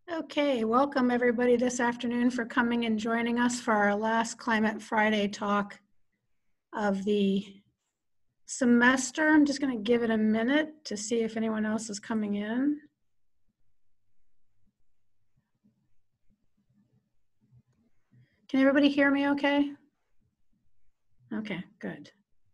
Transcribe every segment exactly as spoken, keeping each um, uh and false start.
Okay, welcome everybody this afternoon for coming and joining us for our last Climate Friday talk of the semester. I'm just going to give it a minute to see if anyone else is coming in. Can everybody hear me okay? Okay, good.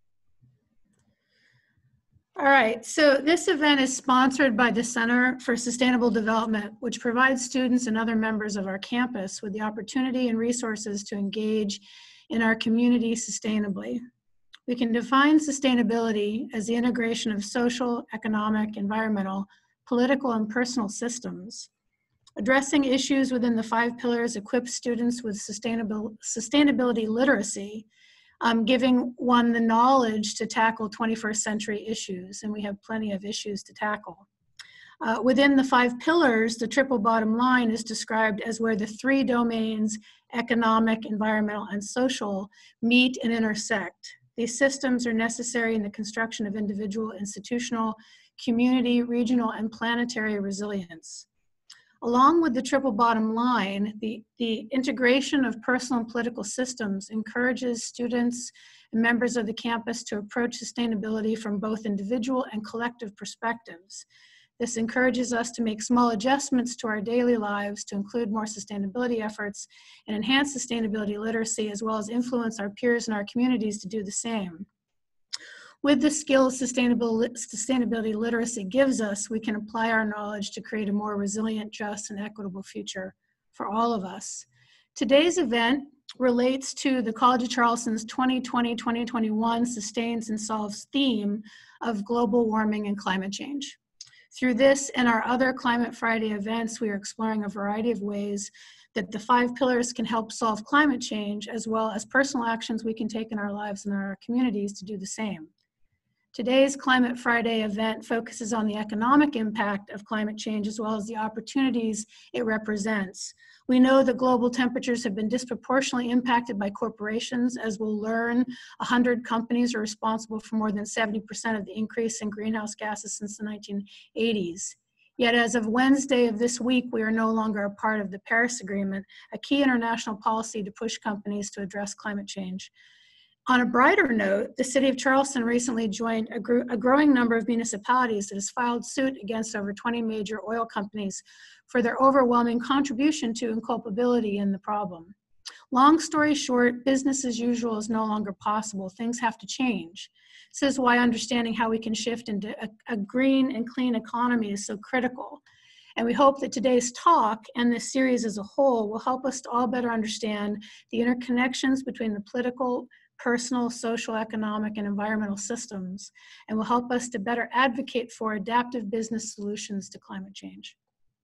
All right, so this event is sponsored by the Center for Sustainable Development, which provides students and other members of our campus with the opportunity and resources to engage in our community sustainably. We can define sustainability as the integration of social, economic, environmental, political, and personal systems. Addressing issues within the five pillars equips students with sustainable, sustainability literacy, um, giving one the knowledge to tackle twenty-first century issues, and we have plenty of issues to tackle. Uh, within the five pillars, the triple bottom line is described as where the three domains, economic, environmental, and social, meet and intersect. These systems are necessary in the construction of individual, institutional, community, regional, and planetary resilience. Along with the triple bottom line, the, the integration of personal and political systems encourages students and members of the campus to approach sustainability from both individual and collective perspectives. This encourages us to make small adjustments to our daily lives to include more sustainability efforts and enhance sustainability literacy, as well as influence our peers and our communities to do the same. With the skills sustainability literacy gives us, we can apply our knowledge to create a more resilient, just, and equitable future for all of us. Today's event relates to the College of Charleston's twenty twenty to twenty twenty-one Sustains and Solves theme of global warming and climate change. Through this and our other Climate Friday events, we are exploring a variety of ways that the five pillars can help solve climate change, as well as personal actions we can take in our lives and our communities to do the same. Today's Climate Friday event focuses on the economic impact of climate change as well as the opportunities it represents. We know that global temperatures have been disproportionately impacted by corporations. As we'll learn, one hundred companies are responsible for more than seventy percent of the increase in greenhouse gases since the nineteen eighties. Yet as of Wednesday of this week, we are no longer a part of the Paris Agreement, a key international policy to push companies to address climate change. On a brighter note, the City of Charleston recently joined a, gr a growing number of municipalities that has filed suit against over twenty major oil companies for their overwhelming contribution to and culpability in the problem. Long story short, business as usual is no longer possible. Things have to change. This is why understanding how we can shift into a, a green and clean economy is so critical. And we hope that today's talk and this series as a whole will help us to all better understand the interconnections between the political, personal, social, economic, and environmental systems, and will help us to better advocate for adaptive business solutions to climate change.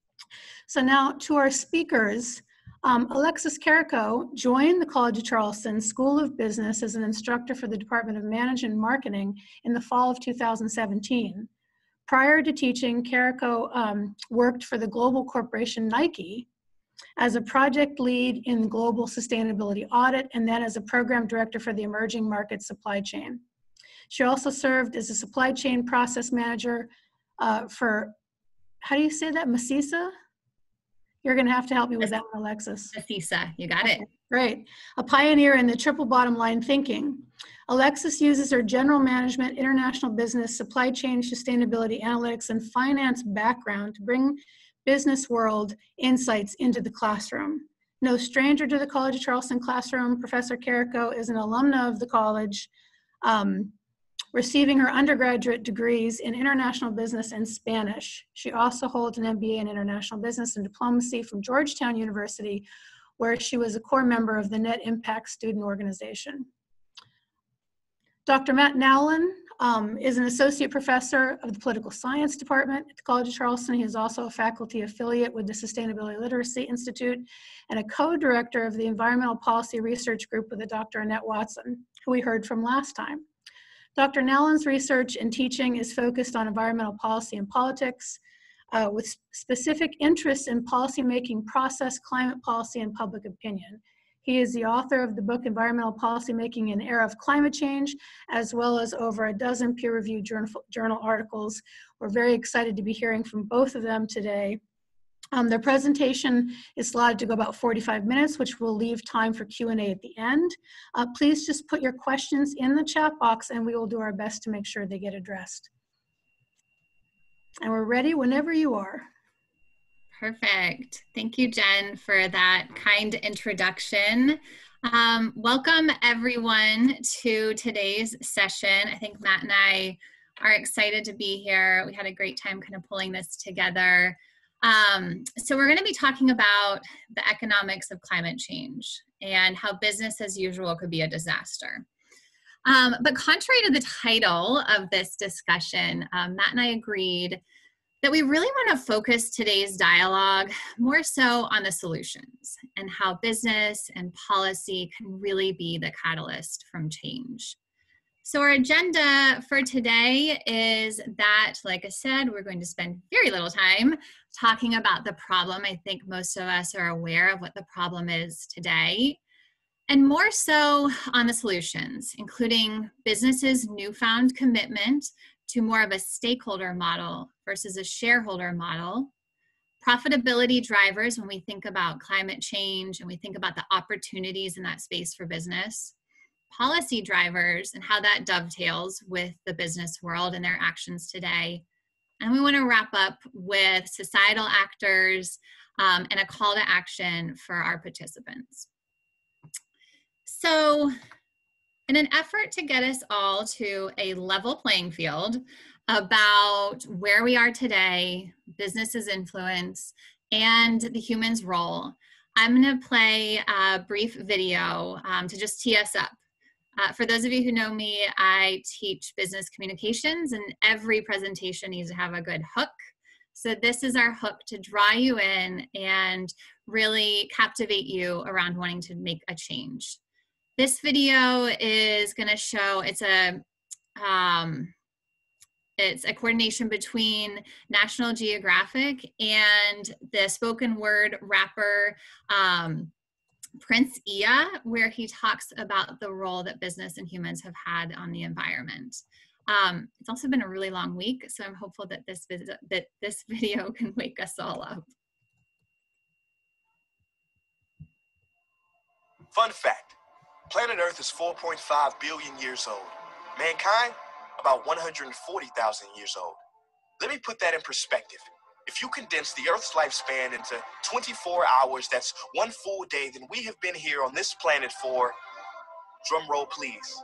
So now to our speakers. Um, Alexis Carrico joined the College of Charleston School of Business as an instructor for the Department of Management and Marketing in the fall of two thousand seventeen. Prior to teaching, Carrico um, worked for the global corporation Nike as a project lead in global sustainability audit, and then as a program director for the emerging market supply chain. She also served as a supply chain process manager uh, for, how do you say that, Masisa? You're gonna have to help me with that one, Alexis. Masisa, you got Okay, it. great. A pioneer in the triple bottom line thinking. Alexis uses her general management, international business, supply chain, sustainability, analytics, and finance background to bring business world insights into the classroom. No stranger to the College of Charleston classroom, Professor Carrico is an alumna of the college, um, receiving her undergraduate degrees in international business and Spanish. She also holds an M B A in international business and diplomacy from Georgetown University, where she was a core member of the Net Impact Student Organization. Doctor Matt Nowlin um, is an associate professor of the political science department at the College of Charleston. He is also a faculty affiliate with the Sustainability Literacy Institute and a co-director of the environmental policy research group with Doctor Annette Watson, who we heard from last time. Doctor Nowlin's research and teaching is focused on environmental policy and politics, uh, with specific interests in policymaking process, climate policy, and public opinion. He is the author of the book Environmental Policymaking in an Era of Climate Change, as well as over a dozen peer-reviewed journal, journal articles. We're very excited to be hearing from both of them today. Um, their presentation is slotted to go about forty-five minutes, which will leave time for Q and A at the end. Uh, please just put your questions in the chat box and we will do our best to make sure they get addressed. And we're ready whenever you are. Perfect. Thank you, Jen, for that kind introduction. Um, welcome everyone to today's session. I think Matt and I are excited to be here. We had a great time kind of pulling this together. Um, so we're going to be talking about the economics of climate change and how business as usual could be a disaster. Um, but contrary to the title of this discussion, um, Matt and I agreed that we really want to focus today's dialogue more so on the solutions and how business and policy can really be the catalyst from change. So our agenda for today is that, like I said, we're going to spend very little time talking about the problem. I think most of us are aware of what the problem is today, and more so on the solutions, including businesses' newfound commitment to more of a stakeholder model versus a shareholder model, profitability drivers when we think about climate change and we think about the opportunities in that space for business, policy drivers and how that dovetails with the business world and their actions today. And we want to wrap up with societal actors um, and a call to action for our participants. So in an effort to get us all to a level playing field about where we are today, business's influence, and the human's role, I'm going to play a brief video um, to just tee us up. Uh, for those of you who know me, I teach business communications, and every presentation needs to have a good hook. So this is our hook to draw you in and really captivate you around wanting to make a change. This video is going to show, it's a, um, it's a coordination between National Geographic and the spoken word rapper, um, Prince Iya, where he talks about the role that business and humans have had on the environment. Um, it's also been a really long week, so I'm hopeful that this, that this video can wake us all up. Fun fact, planet Earth is four point five billion years old. Mankind, about one hundred forty thousand years old. Let me put that in perspective. If you condense the Earth's lifespan into twenty-four hours, that's one full day, then we have been here on this planet for, drum roll please,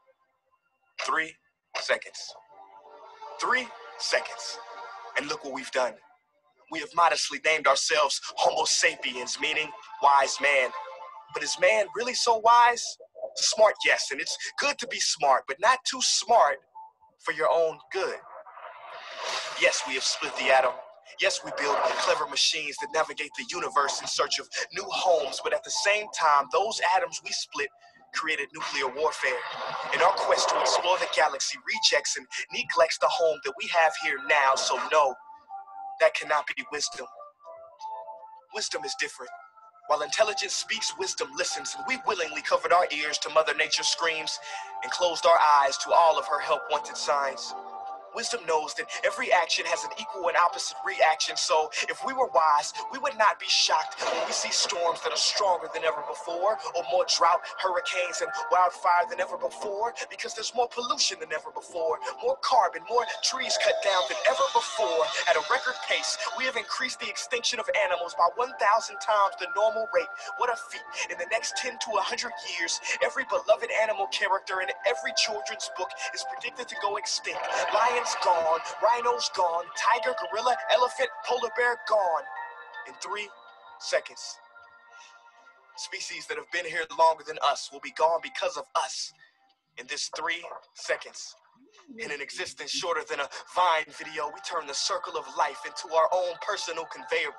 three seconds. Three seconds. And look what we've done. We have modestly named ourselves Homo sapiens, meaning wise man. But is man really so wise? Smart, yes, and it's good to be smart, but not too smart for your own good. Yes, we have split the atom. Yes, we build clever machines that navigate the universe in search of new homes, but at the same time, those atoms we split created nuclear warfare. In our quest to explore the galaxy, rejects and neglects the home that we have here now, so no, that cannot be wisdom. Wisdom is different. While intelligence speaks, wisdom listens, and we willingly covered our ears to Mother Nature's screams and closed our eyes to all of her help-wanted signs. Wisdom knows that every action has an equal and opposite reaction, so if we were wise, we would not be shocked when we see storms that are stronger than ever before, or more drought, hurricanes, and wildfire than ever before, because there's more pollution than ever before, more carbon, more trees cut down than ever before. At a record pace, we have increased the extinction of animals by one thousand times the normal rate. What a feat. In the next ten to one hundred years, every beloved animal character in every children's book is predicted to go extinct. Lions gone, rhinos gone, tiger, gorilla, elephant, polar bear gone. In three seconds. Species that have been here longer than us will be gone because of us. In this three seconds. In an existence shorter than a Vine video, we turn the circle of life into our own personal conveyor belt.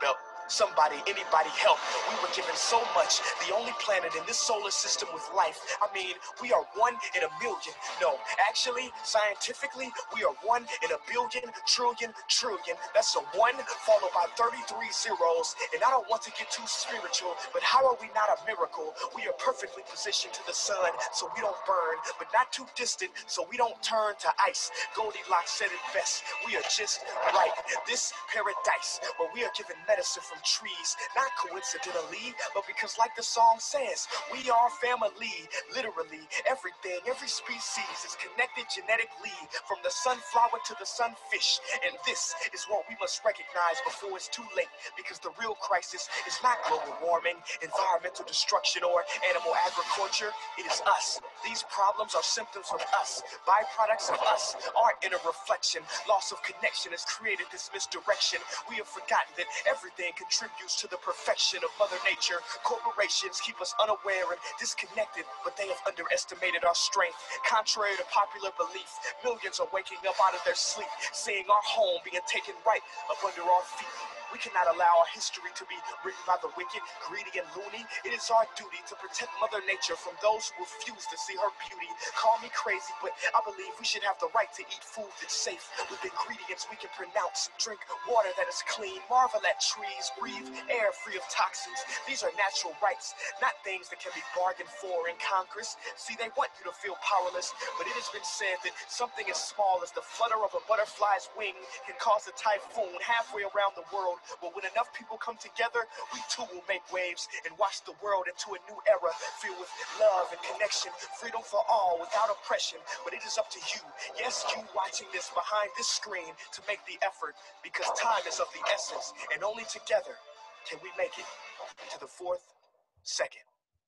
Somebody, anybody help. We were given so much. The only planet in this solar system with life. I mean, we are one in a million. No, actually, scientifically, we are one in a billion, trillion, trillion. That's a one followed by thirty-three zeros. And I don't want to get too spiritual, but how are we not a miracle? We are perfectly positioned to the sun so we don't burn, but not too distant so we don't turn to ice. Goldilocks said it best. We are just right. This paradise where we are given medicine from trees, not coincidentally, but because like the song says, we are family. Literally, everything, every species is connected genetically from the sunflower to the sunfish. And this is what we must recognize before it's too late, because the real crisis is not global warming, environmental destruction, or animal agriculture. It is us. These problems are symptoms of us, byproducts of us. Our inner reflection, loss of connection has created this misdirection. We have forgotten that everything contributes to the perfection of Mother Nature. Corporations keep us unaware and disconnected, but they have underestimated our strength. Contrary to popular belief, millions are waking up out of their sleep, seeing our home being taken right up under our feet. We cannot allow our history to be written by the wicked, greedy, and loony. It is our duty to protect Mother Nature from those who refuse to see her beauty. Call me crazy, but I believe we should have the right to eat food that's safe, with ingredients we can pronounce. Drink water that is clean, marvel at trees, breathe air free of toxins. These are natural rights, not things that can be bargained for in Congress. See, they want you to feel powerless, but it has been said that something as small as the flutter of a butterfly's wing can cause a typhoon halfway around the world. But when enough people come together, we too will make waves and watch the world into a new era filled with love and connection, freedom for all without oppression. But it is up to you, yes, you watching this behind this screen, to make the effort, because time is of the essence, and only together can we make it to the fourth second.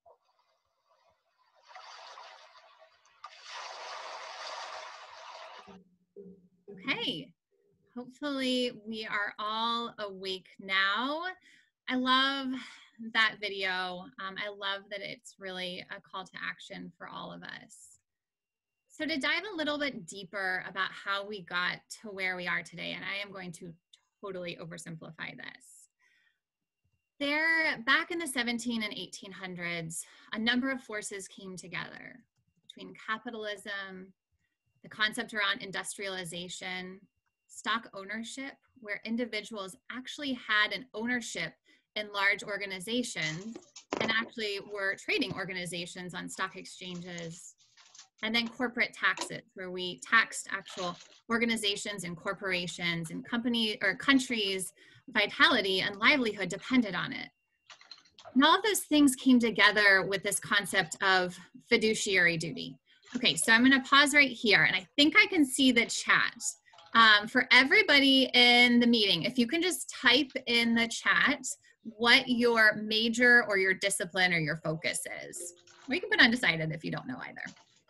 Okay. Hopefully we are all awake now. I love that video. Um, I love that it's really a call to action for all of us. So to dive a little bit deeper about how we got to where we are today, and I am going to totally oversimplify this. There, back in the seventeen and eighteen hundreds, a number of forces came together between capitalism, the concept around industrialization, stock ownership, where individuals actually had an ownership in large organizations and actually were trading organizations on stock exchanges, and then corporate taxes, where we taxed actual organizations and corporations, and company or countries' vitality and livelihood depended on it. And all of those things came together with this concept of fiduciary duty. Okay, so I'm going to pause right here, and I think I can see the chat. Um, for everybody in the meeting, if you can just type in the chat what your major or your discipline or your focus is. Or you can put undecided if you don't know either.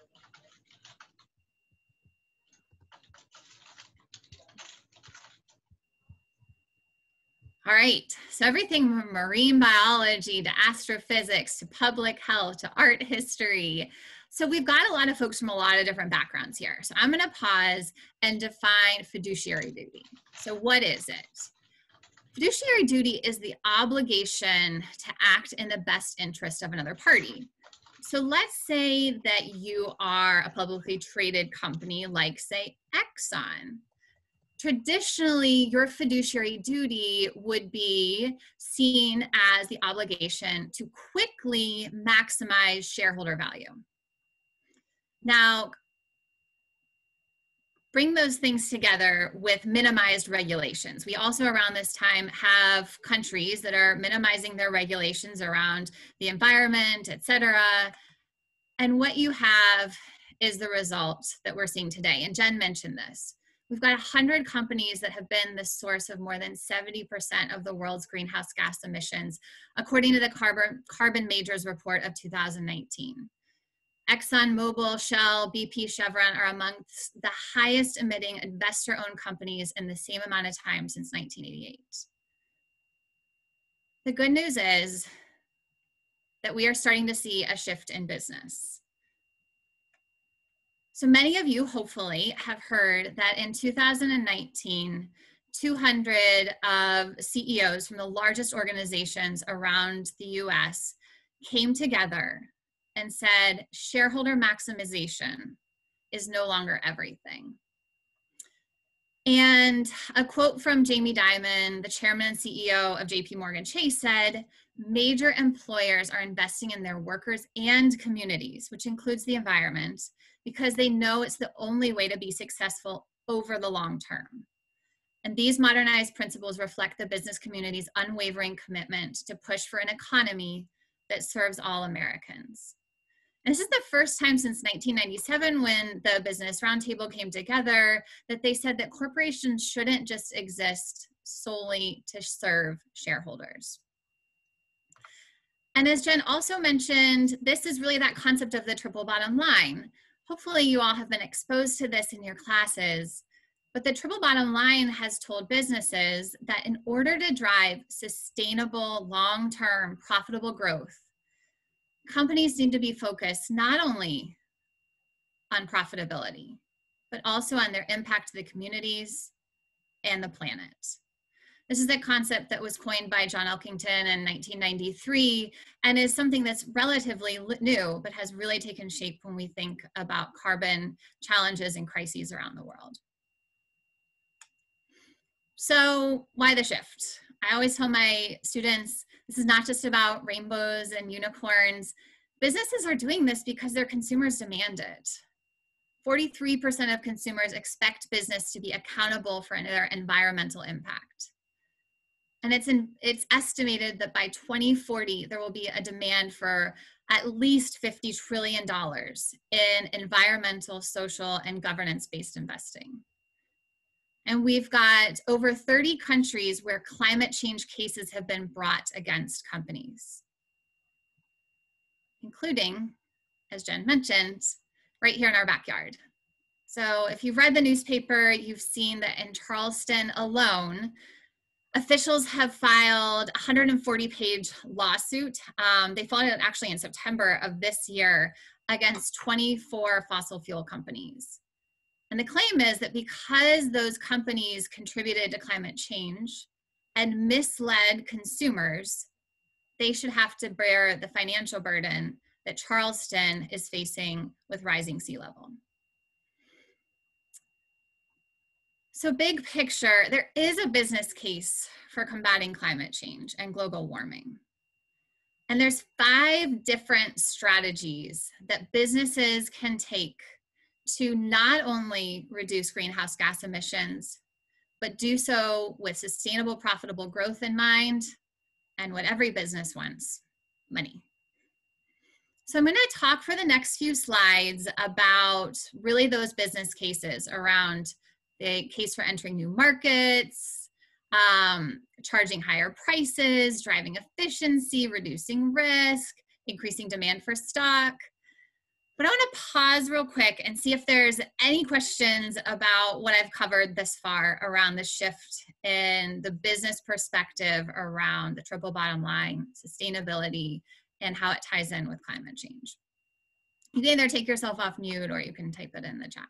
All right, so everything from marine biology to astrophysics to public health to art history. So we've got a lot of folks from a lot of different backgrounds here. So I'm going to pause and define fiduciary duty. So what is it? Fiduciary duty is the obligation to act in the best interest of another party. So let's say that you are a publicly traded company like, say, Exxon. Traditionally, your fiduciary duty would be seen as the obligation to quickly maximize shareholder value. Now, bring those things together with minimized regulations. We also around this time have countries that are minimizing their regulations around the environment, et cetera. And what you have is the result that we're seeing today. And Jen mentioned this. We've got one hundred companies that have been the source of more than seventy percent of the world's greenhouse gas emissions, according to the Carbon, Carbon Majors report of two thousand nineteen. ExxonMobil, Shell, B P, Chevron are amongst the highest emitting investor-owned companies in the same amount of time since nineteen eighty-eight. The good news is that we are starting to see a shift in business. So many of you hopefully have heard that in two thousand nineteen, two hundred of C E Os from the largest organizations around the U S came together and said, shareholder maximization is no longer everything. And a quote from Jamie Dimon, the chairman and C E O of J P Morgan Chase, said, major employers are investing in their workers and communities, which includes the environment, because they know it's the only way to be successful over the long term. And these modernized principles reflect the business community's unwavering commitment to push for an economy that serves all Americans. And this is the first time since nineteen ninety-seven, when the Business Roundtable came together, that they said that corporations shouldn't just exist solely to serve shareholders. And as Jen also mentioned, this is really that concept of the triple bottom line. Hopefully you all have been exposed to this in your classes, but the triple bottom line has told businesses that in order to drive sustainable, long-term, profitable growth, companies need to be focused not only on profitability, but also on their impact to the communities and the planet. This is a concept that was coined by John Elkington in nineteen ninety-three and is something that's relatively new, but has really taken shape when we think about carbon challenges and crises around the world. So why the shift? I always tell my students, this is not just about rainbows and unicorns. Businesses are doing this because their consumers demand it. forty-three percent of consumers expect business to be accountable for their environmental impact. And it's, in, it's estimated that by twenty forty, there will be a demand for at least fifty trillion dollars in environmental, social, and governance-based investing. And we've got over thirty countries where climate change cases have been brought against companies, including, as Jen mentioned, right here in our backyard. So if you've read the newspaper, you've seen that in Charleston alone, officials have filed a one hundred forty page lawsuit. Um, they filed it actually in September of this year against twenty-four fossil fuel companies. And the claim is that because those companies contributed to climate change and misled consumers, they should have to bear the financial burden that Charleston is facing with rising sea level. So big picture, there is a business case for combating climate change and global warming. And there's five different strategies that businesses can take to not only reduce greenhouse gas emissions, but do so with sustainable, profitable growth in mind and what every business wants, money. So I'm going to talk for the next few slides about really those business cases around the case for entering new markets, um, charging higher prices, driving efficiency, reducing risk, increasing demand for stock. But I want to pause real quick and see if there's any questions about what I've covered this far around the shift in the business perspective around the triple bottom line, sustainability, and how it ties in with climate change. You can either take yourself off mute or you can type it in the chat.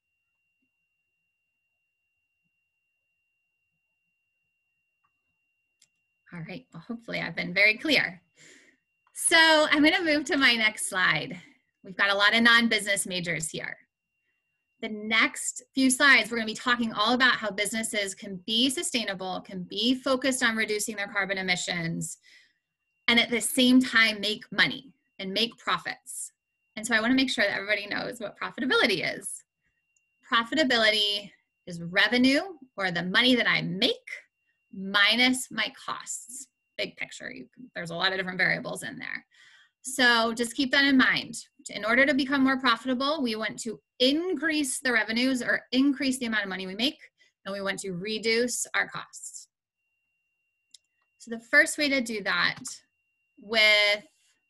All right, well, hopefully I've been very clear. So I'm going to move to my next slide. We've got a lot of non-business majors here. The next few slides, we're going to be talking all about how businesses can be sustainable, can be focused on reducing their carbon emissions, and at the same time make money and make profits. And so I want to make sure that everybody knows what profitability is. Profitability is revenue, or the money that I make, minus my costs. Big picture, you can, there's a lot of different variables in there. So just keep that in mind. In order to become more profitable, we want to increase the revenues or increase the amount of money we make, and we want to reduce our costs. So the first way to do that with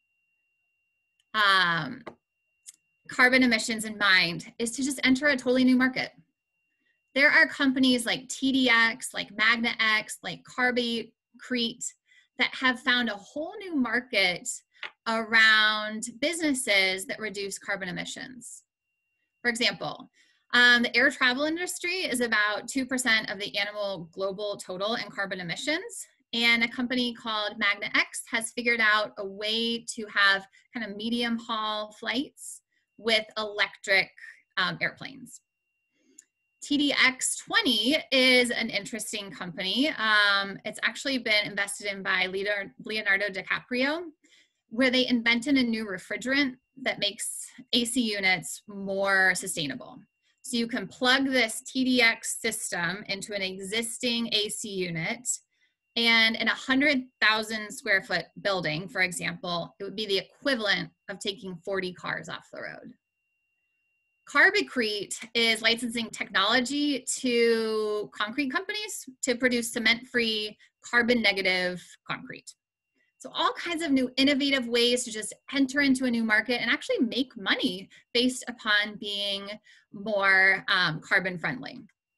um, carbon emissions in mind is to just enter a totally new market. There are companies like T D X, like MagnaX, like Carbicrete that have found a whole new market around businesses that reduce carbon emissions. For example, Um, the air travel industry is about two percent of the animal global total in carbon emissions. And a company called MagnaX has figured out a way to have kind of medium haul flights with electric um, airplanes. T D X twenty is an interesting company. Um, it's actually been invested in by Leonardo DiCaprio, where they invented a new refrigerant that makes A C units more sustainable. So you can plug this T D X system into an existing A C unit, and in a one hundred thousand square foot building, for example, it would be the equivalent of taking forty cars off the road. Carbicrete is licensing technology to concrete companies to produce cement-free, carbon-negative concrete. So all kinds of new innovative ways to just enter into a new market and actually make money based upon being more um, carbon-friendly.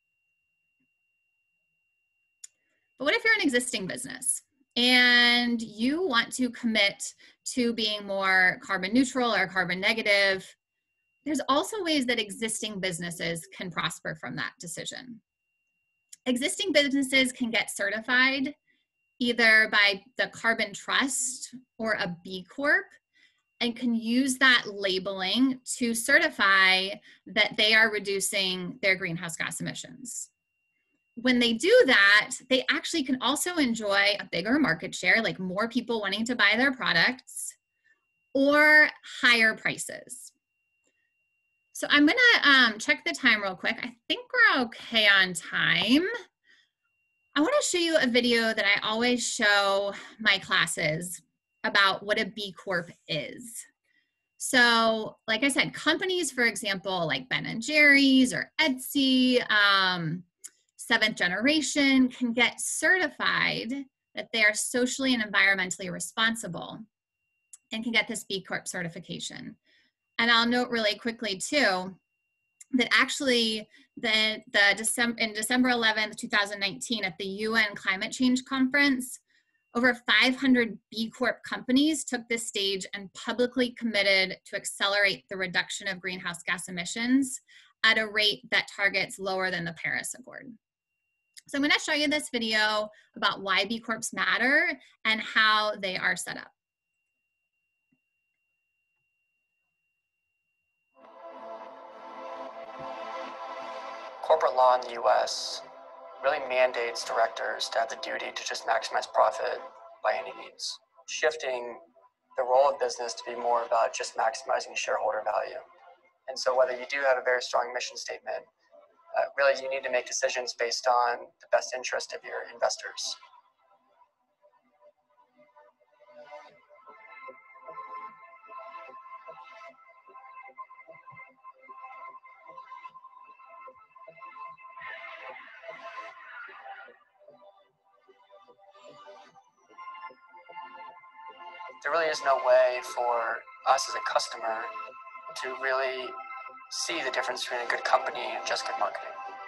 But what if you're an existing business and you want to commit to being more carbon neutral or carbon negative? There's also ways that existing businesses can prosper from that decision. Existing businesses can get certified either by the Carbon Trust or a B Corp, and can use that labeling to certify that they are reducing their greenhouse gas emissions. When they do that, they actually can also enjoy a bigger market share, like more people wanting to buy their products, or higher prices. So I'm gonna um, check the time real quick. I think we're okay on time. I wanna show you a video that I always show my classes about what a B Corp is. So like I said, companies, for example, like Ben and Jerry's or Etsy, um, Seventh Generation can get certified that they are socially and environmentally responsible and can get this B Corp certification. And I'll note really quickly too, that actually the, the December, in December eleventh, two thousand nineteen at the U N Climate Change Conference, over five hundred B Corp companies took this stage and publicly committed to accelerate the reduction of greenhouse gas emissions at a rate that targets lower than the Paris Accord. So I'm gonna show you this video about why B Corps matter and how they are set up. Corporate law in the U S really mandates directors to have the duty to just maximize profit by any means, shifting the role of business to be more about just maximizing shareholder value. And so whether you do have a very strong mission statement, uh, really you need to make decisions based on the best interest of your investors. There really is no way for us as a customer to really see the difference between a good company and just good marketing.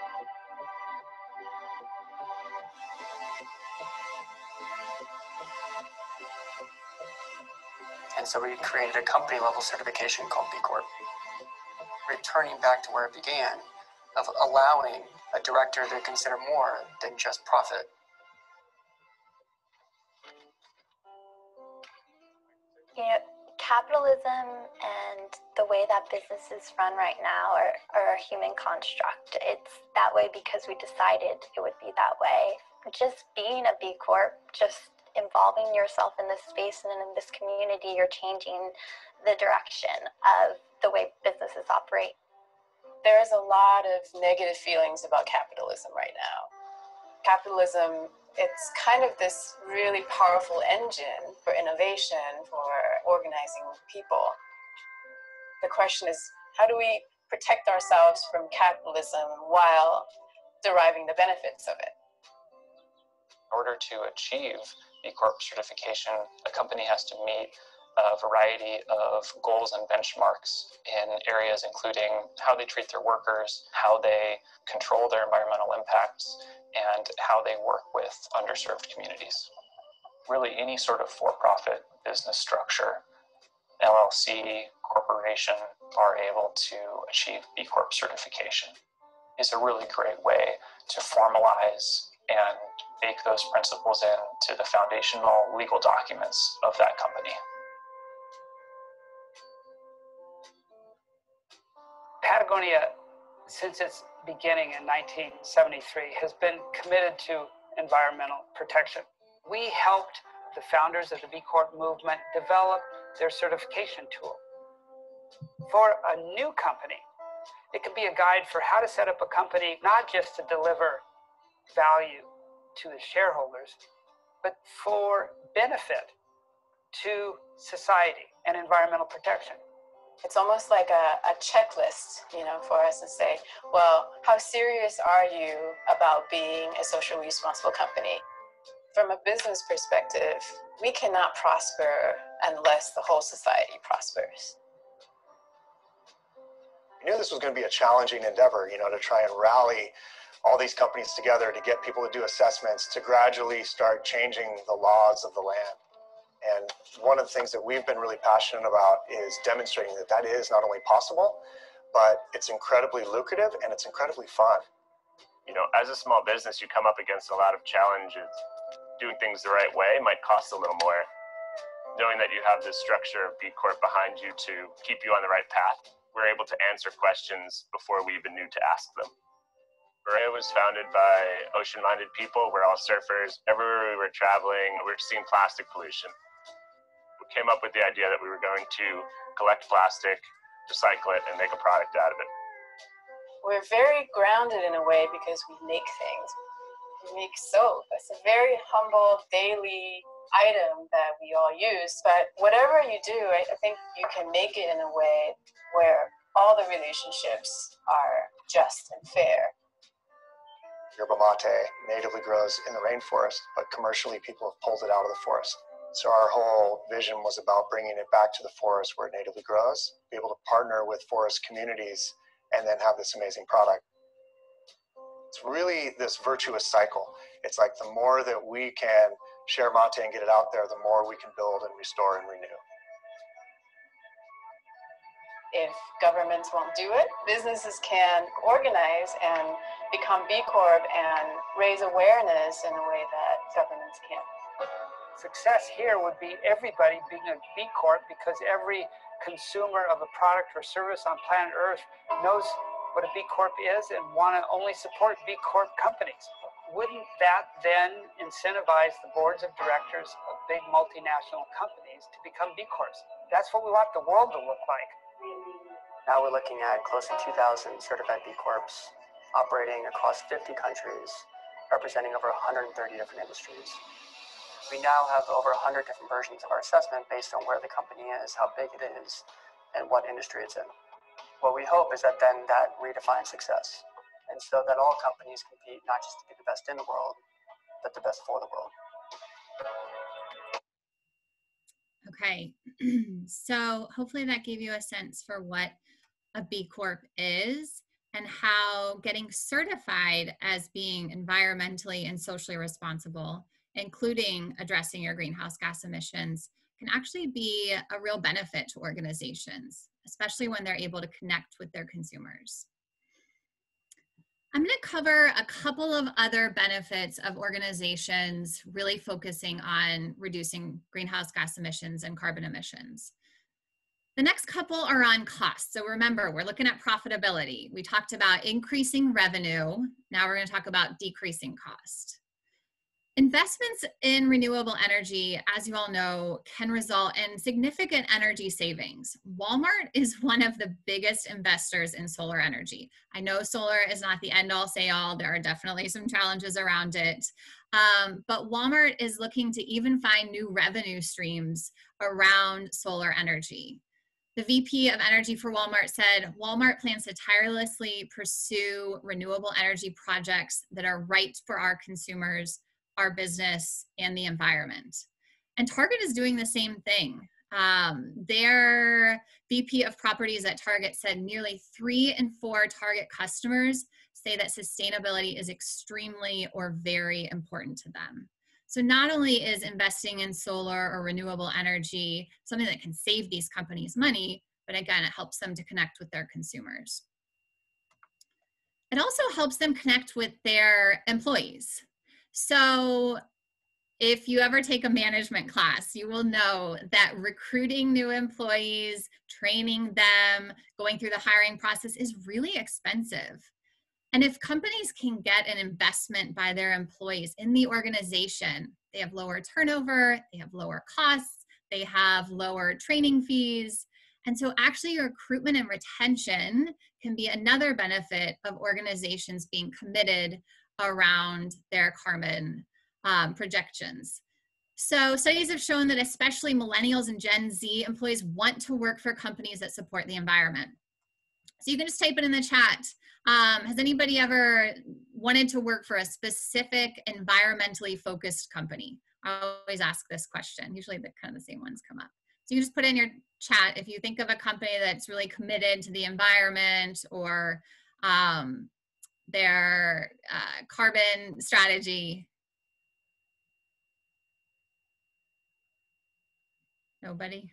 And so we created a company level certification called B Corp, returning back to where it began, of allowing a director to consider more than just profit. You know, capitalism and the way that business is run right now are, are a human construct. It's that way because we decided it would be that way. Just being a B Corp, just involving yourself in this space and in this community, you're changing the direction of the way businesses operate. There's a lot of negative feelings about capitalism right now. Capitalism, it's kind of this really powerful engine for innovation, for organizing people. The question is, how do we protect ourselves from capitalism while deriving the benefits of it? In order to achieve B Corp certification, a company has to meet a variety of goals and benchmarks in areas including how they treat their workers, how they control their environmental impacts, and how they work with underserved communities. Really, any sort of for-profit business structure, L L C, corporation, are able to achieve B Corp certification is a really great way to formalize and bake those principles into the foundational legal documents of that company. Patagonia, since its beginning in nineteen seventy-three, has been committed to environmental protection. We helped the founders of the B Corp movement develop their certification tool. For a new company, it could be a guide for how to set up a company, not just to deliver value to the shareholders, but for benefit to society and environmental protection. It's almost like a, a checklist, you know, for us to say, well, how serious are you about being a socially responsible company? From a business perspective, we cannot prosper unless the whole society prospers. I knew this was going to be a challenging endeavor, you know, to try and rally all these companies together to get people to do assessments, to gradually start changing the laws of the land. And one of the things that we've been really passionate about is demonstrating that that is not only possible, but it's incredibly lucrative and it's incredibly fun. You know, as a small business, you come up against a lot of challenges. Doing things the right way might cost a little more. Knowing that you have this structure of B Corp behind you to keep you on the right path, we're able to answer questions before we even knew to ask them. Berea was founded by ocean-minded people. We're all surfers. Everywhere we were traveling, we were seeing plastic pollution. We came up with the idea that we were going to collect plastic, recycle it, and make a product out of it. We're very grounded in a way because we make things. We make soap. It's a very humble daily item that we all use. But whatever you do, I, I think you can make it in a way where all the relationships are just and fair. Yerba mate natively grows in the rainforest, but commercially people have pulled it out of the forest. So our whole vision was about bringing it back to the forest where it natively grows, be able to partner with forest communities, and then have this amazing product. It's really this virtuous cycle. It's like the more that we can share mate and get it out there, the more we can build and restore and renew. If governments won't do it, businesses can organize and become B Corp and raise awareness in a way that governments can't. Success here would be everybody being a B Corp, because every consumer of a product or service on planet Earth knows what a B Corp is and want to only support B Corp companies. Wouldn't that then incentivize the boards of directors of big multinational companies to become B Corps? That's what we want the world to look like. Now we're looking at close to two thousand certified B Corps operating across fifty countries, representing over one hundred thirty different industries. We now have over one hundred different versions of our assessment based on where the company is, how big it is, and what industry it's in. What we hope is that then that redefines success, and so that all companies compete not just to be the best in the world, but the best for the world. Okay, so hopefully that gave you a sense for what a B Corp is and how getting certified as being environmentally and socially responsible, including addressing your greenhouse gas emissions, can actually be a real benefit to organizations, especially when they're able to connect with their consumers. I'm going to cover a couple of other benefits of organizations really focusing on reducing greenhouse gas emissions and carbon emissions. The next couple are on cost. So remember, we're looking at profitability. We talked about increasing revenue. Now we're going to talk about decreasing cost. Investments in renewable energy, as you all know, can result in significant energy savings. Walmart is one of the biggest investors in solar energy. I know solar is not the end-all, say-all. There are definitely some challenges around it. Um, but Walmart is looking to even find new revenue streams around solar energy. The V P of Energy for Walmart said, Walmart plans to tirelessly pursue renewable energy projects that are right for our consumers, our business, and the environment. And Target is doing the same thing. Um, their V P of Properties at Target said nearly three in four Target customers say that sustainability is extremely or very important to them. So not only is investing in solar or renewable energy something that can save these companies money, but again, it helps them to connect with their consumers. It also helps them connect with their employees. So if you ever take a management class, you will know that recruiting new employees, training them, going through the hiring process is really expensive. And if companies can get an investment by their employees in the organization, they have lower turnover, they have lower costs, they have lower training fees. And so actually recruitment and retention can be another benefit of organizations being committed around their carbon um, projections. So studies have shown that especially millennials and Gen Z employees want to work for companies that support the environment. So you can just type it in the chat. Um, has anybody ever wanted to work for a specific environmentally focused company? I always ask this question. Usually the kind of the same ones come up. So you just put in your chat if you think of a company that's really committed to the environment or um, their uh, carbon strategy. Nobody?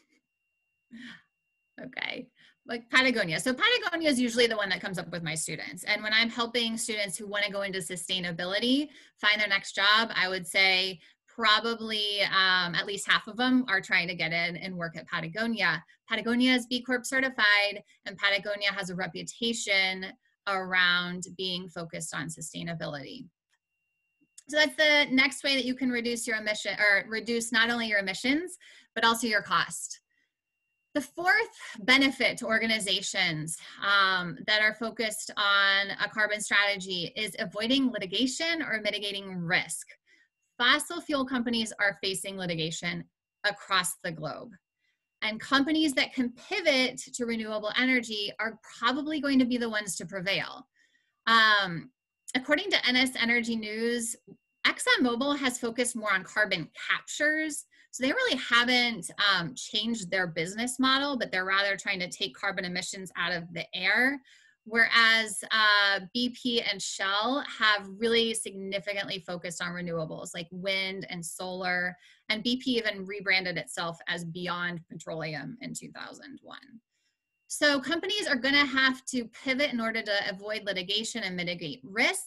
Okay. Like Patagonia. So Patagonia is usually the one that comes up with my students. And when I'm helping students who want to go into sustainability find their next job, I would say probably um, at least half of them are trying to get in and work at Patagonia. Patagonia is B Corp certified, and Patagonia has a reputation around being focused on sustainability. So that's the next way that you can reduce your emission, or reduce not only your emissions, but also your cost. The fourth benefit to organizations um, that are focused on a carbon strategy is avoiding litigation or mitigating risk. Fossil fuel companies are facing litigation across the globe. And companies that can pivot to renewable energy are probably going to be the ones to prevail. Um, according to N S Energy News, ExxonMobil has focused more on carbon captures. So they really haven't um, changed their business model, but they're rather trying to take carbon emissions out of the air. Whereas uh, B P and Shell have really significantly focused on renewables like wind and solar. And B P even rebranded itself as Beyond Petroleum in two thousand one. So companies are going to have to pivot in order to avoid litigation and mitigate risk.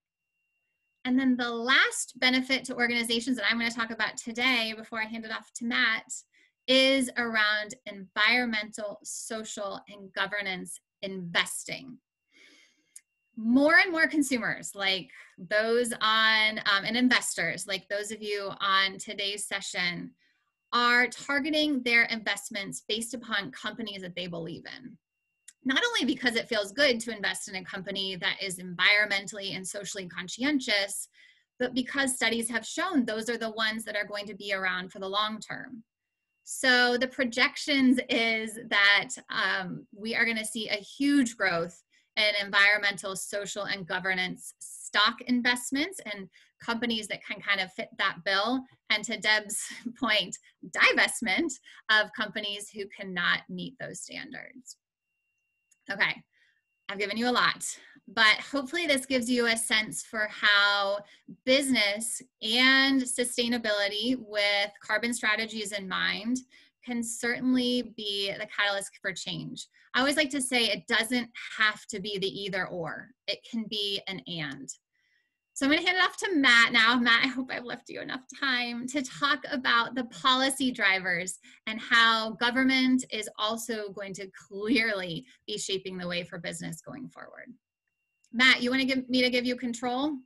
And then the last benefit to organizations that I'm going to talk about today before I hand it off to Matt is around environmental, social, and governance investing. More and more consumers, like those on, um, and investors, like those of you on today's session, are targeting their investments based upon companies that they believe in. Not only because it feels good to invest in a company that is environmentally and socially conscientious, but because studies have shown those are the ones that are going to be around for the long term. So the projections is that um, we are going to see a huge growth in environmental, social, and governance stock investments and companies that can kind of fit that bill. And to Deb's point, divestment of companies who cannot meet those standards. Okay, I've given you a lot, but hopefully this gives you a sense for how business and sustainability with carbon strategies in mind can certainly be the catalyst for change. I always like to say it doesn't have to be the either or, it can be an and. So I'm going to hand it off to Matt now. Matt, I hope I've left you enough time to talk about the policy drivers and how government is also going to clearly be shaping the way for business going forward. Matt, you want to give me to give you control?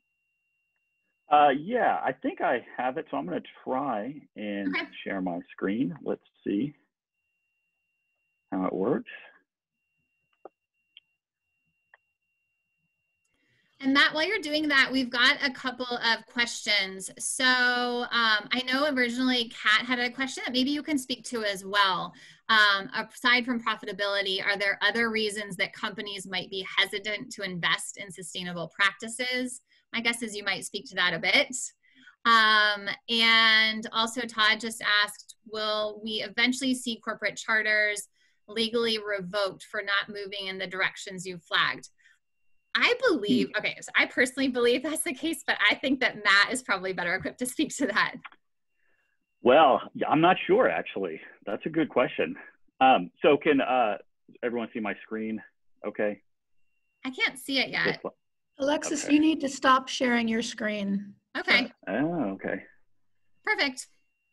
Uh, yeah, I think I have it. So I'm going to try and okay. share my screen. Let's see how it works. And Matt, while you're doing that, we've got a couple of questions. So um, I know originally Kat had a question that maybe you can speak to as well. Um, aside from profitability, are there other reasons that companies might be hesitant to invest in sustainable practices? My guess is you might speak to that a bit. Um, and also Todd just asked, will we eventually see corporate charters legally revoked for not moving in the directions you flagged? I believe, okay, so I personally believe that's the case, but I think that Matt is probably better equipped to speak to that. Well, I'm not sure, actually. That's a good question. Um, so can uh, everyone see my screen? Okay. I can't see it yet. Alexis, Okay. you need to stop sharing your screen. Okay. Oh, okay. Perfect.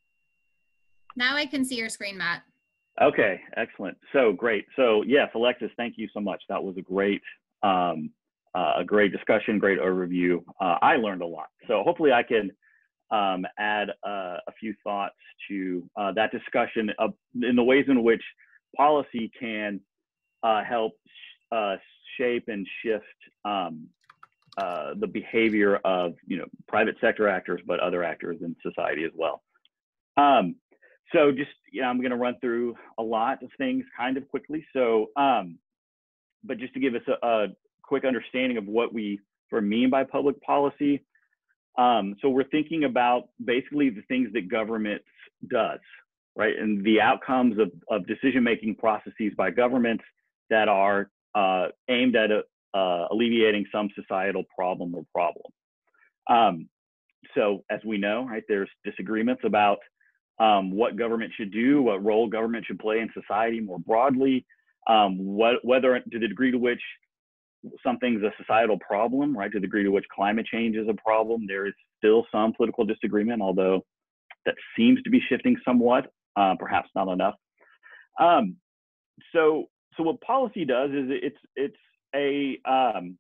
Now I can see your screen, Matt. Okay, excellent. So great. So yes, Alexis, thank you so much. That was a great, um, uh, a great discussion, great overview. Uh, I learned a lot. So hopefully I can um, add uh, a few thoughts to uh, that discussion of, in the ways in which policy can uh, help uh, shape and shift um, uh, the behavior of, you know, private sector actors, but other actors in society as well. Um, so just, you know, I'm going to run through a lot of things kind of quickly. So, um, but just to give us a, a quick understanding of what we sort of mean by public policy. Um, so we're thinking about basically the things that government does, right? And the outcomes of, of decision-making processes by governments that are uh, aimed at a, uh, alleviating some societal problem or problem. Um, so as we know, right, there's disagreements about um, what government should do, what role government should play in society more broadly, um, what, whether to the degree to which something's a societal problem, right, to the degree to which climate change is a problem. There is still some political disagreement, although that seems to be shifting somewhat, uh, perhaps not enough. Um, so, so what policy does is it's it's a um,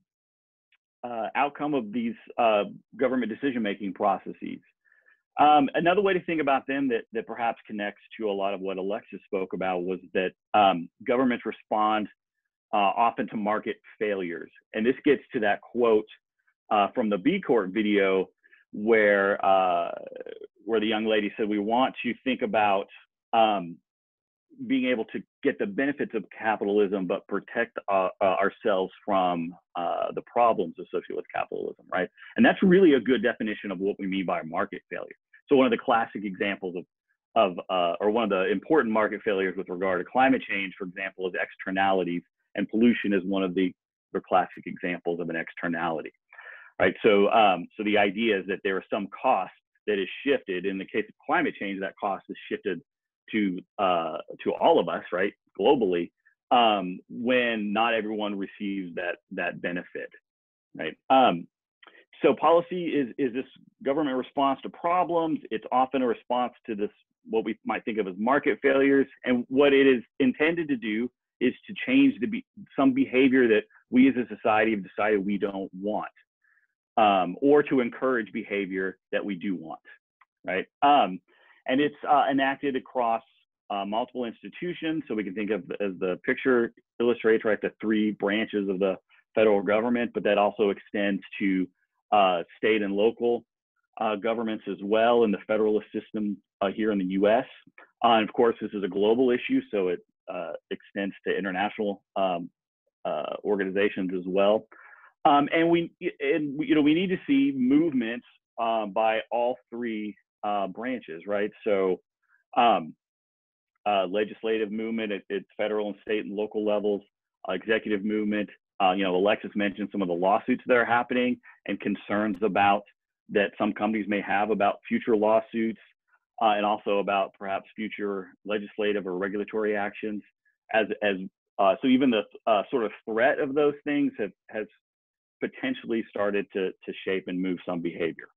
uh, outcome of these uh, government decision-making processes. Um, another way to think about them that, that perhaps connects to a lot of what Alexis spoke about was that um, governments respond uh, often to market failures. And this gets to that quote uh, from the B Corp video where, uh, where the young lady said, we want to think about um, being able to get the benefits of capitalism, but protect uh, uh, ourselves from uh, the problems associated with capitalism, right? And that's really a good definition of what we mean by market failure. So one of the classic examples of, of uh, or one of the important market failures with regard to climate change, for example, is externalities, and pollution is one of the, the classic examples of an externality, right? So, um, so the idea is that there is some cost that is shifted. In the case of climate change, that cost is shifted to uh, to all of us, right, globally, um, when not everyone receives that that benefit, right? Um, so policy is is this government response to problems. It's often a response to this what we might think of as market failures, and what it is intended to do is to change the be some behavior that we as a society have decided we don't want, um, or to encourage behavior that we do want, right? Um, And it's uh, enacted across uh, multiple institutions. So we can think of as the picture illustrates, right, the three branches of the federal government, but that also extends to uh, state and local uh, governments as well in the federalist system uh, here in the U S. Uh, and of course, this is a global issue, so it uh, extends to international um, uh, organizations as well. Um, and we, and, you know, we need to see movements uh, by all three Uh, branches, right? So um, uh, legislative movement at, at federal and state and local levels, uh, executive movement, uh, you know, Alexis mentioned some of the lawsuits that are happening and concerns about that some companies may have about future lawsuits uh, and also about perhaps future legislative or regulatory actions. As, as uh, so even the uh, sort of threat of those things have, has potentially started to, to shape and move some behavior.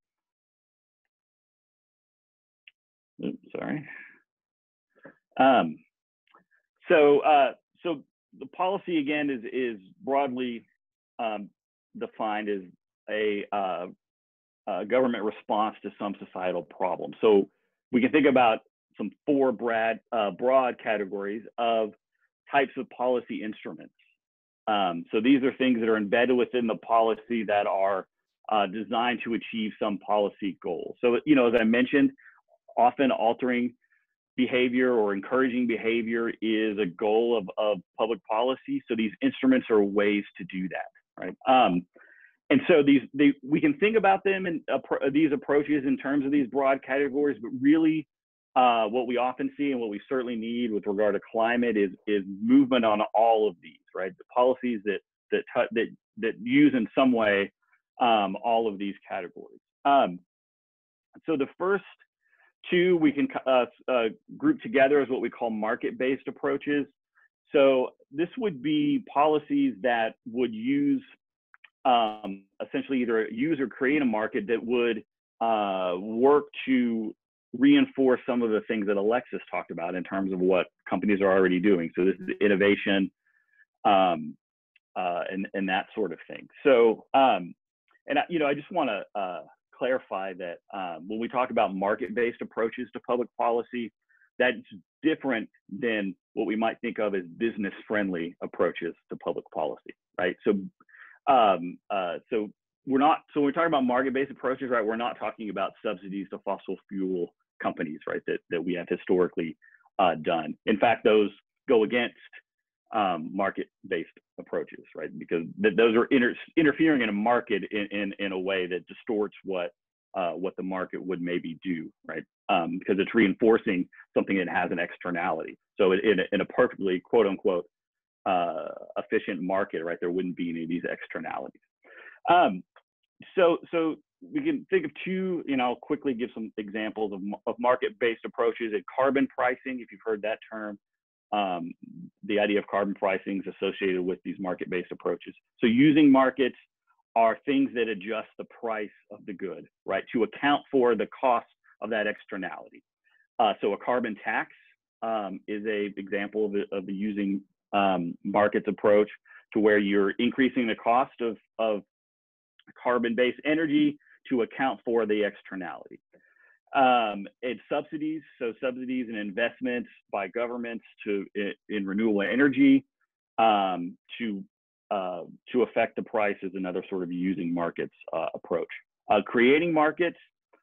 Oops, sorry. Um, so, uh, so the policy again is is broadly um, defined as a, uh, a government response to some societal problem. So we can think about some four broad uh, broad categories of types of policy instruments. Um, so these are things that are embedded within the policy that are uh, designed to achieve some policy goals. So, you know, as I mentioned, often altering behavior or encouraging behavior is a goal of, of public policy. So these instruments are ways to do that, right? Um, and so these, they, we can think about them in uh, these approaches in terms of these broad categories, but really uh, what we often see and what we certainly need with regard to climate is, is movement on all of these, right? The policies that, that, that, that use in some way um, all of these categories. Um, so the first two, we can uh, uh, group together as what we call market-based approaches. So this would be policies that would use um, essentially either use or create a market that would uh, work to reinforce some of the things that Alexis talked about in terms of what companies are already doing. So this is innovation um, uh, and, and that sort of thing. So, um, and I, you know, I just want to uh, clarify that um, when we talk about market-based approaches to public policy, that's different than what we might think of as business-friendly approaches to public policy, right? So, um, uh, so we're not, so when we're talking about market-based approaches, right, we're not talking about subsidies to fossil fuel companies, right, that, that we have historically uh, done. In fact, those go against um, market-based approaches, right, because th those are inter interfering in a market in, in, in a way that distorts what, uh, what the market would maybe do, right, um, because it's reinforcing something that has an externality. So in, in, a, in a perfectly, quote unquote, uh, efficient market, right, there wouldn't be any of these externalities. Um, so, so we can think of two, you know, I'll quickly give some examples of, of market-based approaches at carbon pricing, if you've heard that term. Um, the idea of carbon pricing is associated with these market-based approaches. So using markets are things that adjust the price of the good, right, to account for the cost of that externality. Uh, so a carbon tax um, is a example of, the, of the using um, markets approach, to where you're increasing the cost of, of carbon-based energy to account for the externality. Um, it's subsidies, so subsidies and investments by governments to in, in renewable energy um, to uh, to affect the price is another sort of using markets uh, approach. Uh, creating markets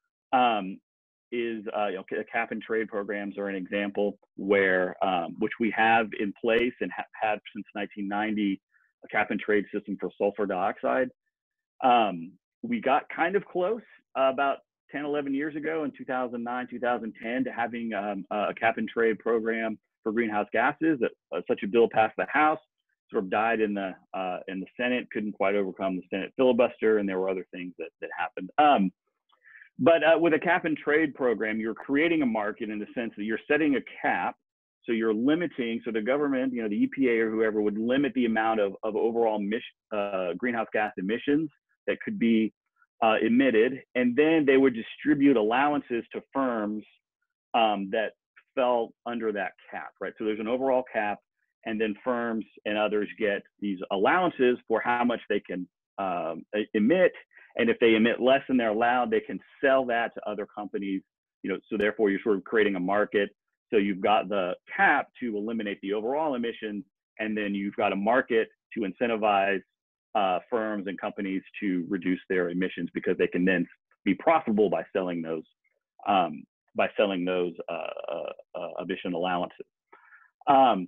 um, is uh, you know, cap and trade programs are an example where um, which we have in place and have had since nineteen ninety, a cap and trade system for sulfur dioxide. Um, we got kind of close uh, about ten, eleven years ago in two thousand nine, two thousand ten to having um, a cap and trade program for greenhouse gases. Uh, such a bill passed the House, sort of died in the uh, in the Senate, couldn't quite overcome the Senate filibuster, and there were other things that, that happened. Um, but uh, with a cap and trade program, you're creating a market in the sense that you're setting a cap. So you're limiting, so the government, you know, the E P A or whoever would limit the amount of, of overall mission, uh, greenhouse gas emissions that could be uh, emitted, and then they would distribute allowances to firms um, that fell under that cap, right? So there's an overall cap, and then firms and others get these allowances for how much they can um, emit, and if they emit less than they're allowed, they can sell that to other companies, you know, so therefore you're sort of creating a market. So you've got the cap to eliminate the overall emissions, and then you've got a market to incentivize Uh, firms and companies to reduce their emissions, because they can then be profitable by selling those um, by selling those uh, uh, uh, emission allowances. Um,